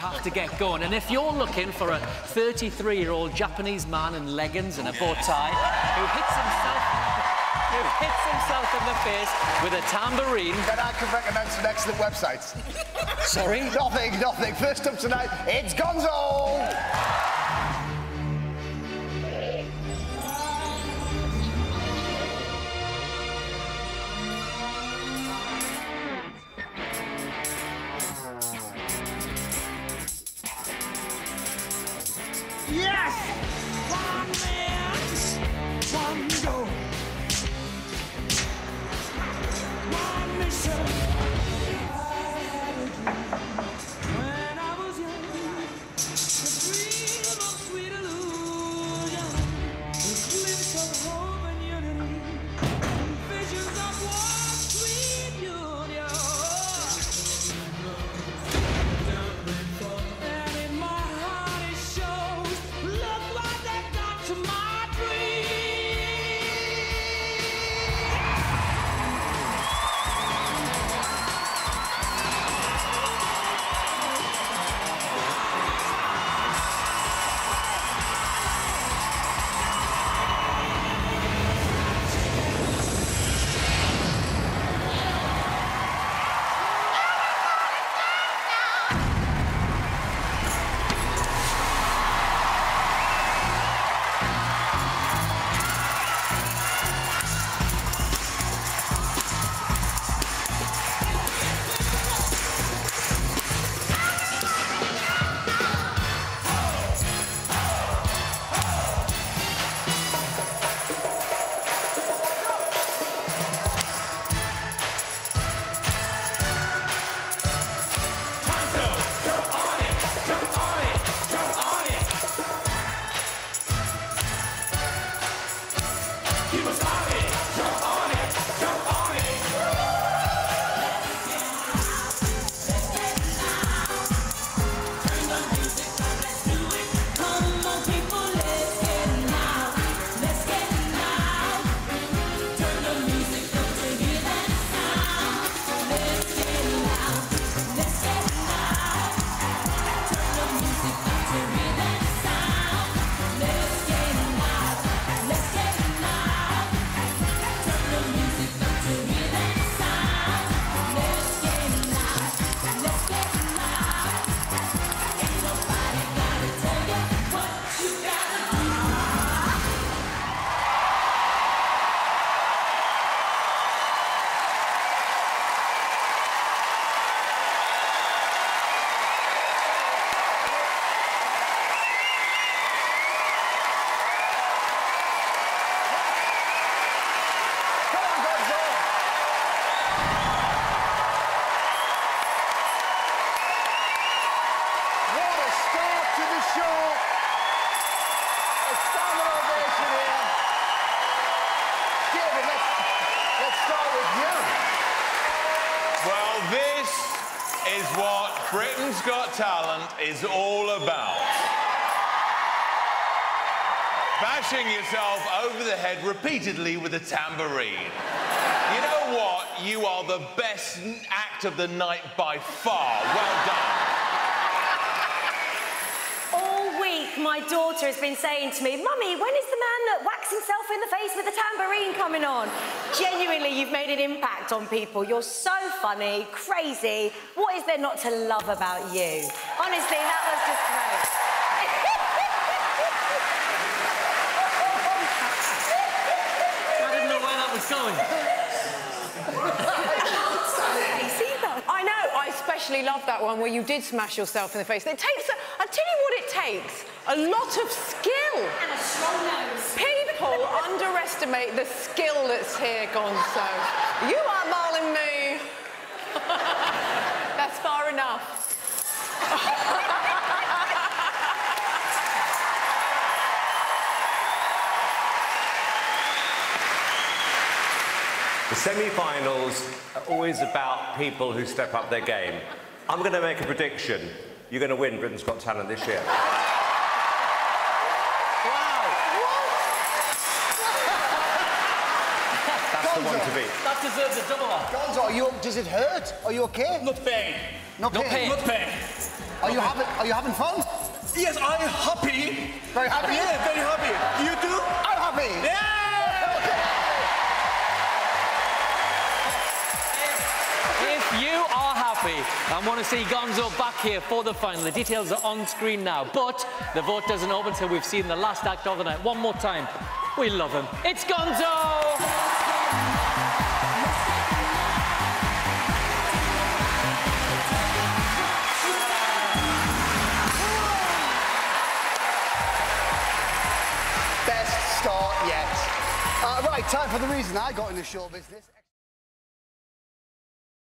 have to get going. And if you're looking for a 33-year-old Japanese man in leggings and a bow tie who hits himself in the face with a tambourine... Then I can recommend some excellent websites. Sorry? Nothing. First up tonight, it's Gonzo! Yes! One man, one goal. One mission. I had a dream when I was young. The dream of sweet illusion. The glimpse of hope and unity. Visions of one sweet union. And in my heart it shows. Look what they've done to my dream. Is what Britain's Got Talent is all about. Bashing yourself over the head repeatedly with a tambourine. You know what? You are the best act of the night by far. Well done. All week, my daughter has been saying to me, Mummy, when is the man that whacks himself in the face with a tambourine coming on? Genuinely, you've made an impact on people. You're so funny, crazy. What is there not to love about you? Honestly, that was just great. I didn't know where that was going. I know, I especially love that one where you did smash yourself in the face. It takes, I'll tell you what it takes, a lot of skill. And a strong nose. People underestimate the skill that's here, Gonzo. You are mauling me. That's far enough. The semi-finals are always about people who step up their game. I'm going to make a prediction. You're going to win Britain's Got Talent this year. That's the one to beat. That deserves a double up. Gonzo, does it hurt? Are you okay? Not pain. Not pain. Not pain. Are you having fun? Yes, I'm happy. Very happy? Yeah, very happy. You too? I'm happy. Yeah! If you are happy and want to see Gonzo back here for the final, the details are on screen now. But the vote doesn't open till we've seen the last act of the night. One more time. We love him. It's Gonzo! Best start yet. Right, time for the reason I got in the show business.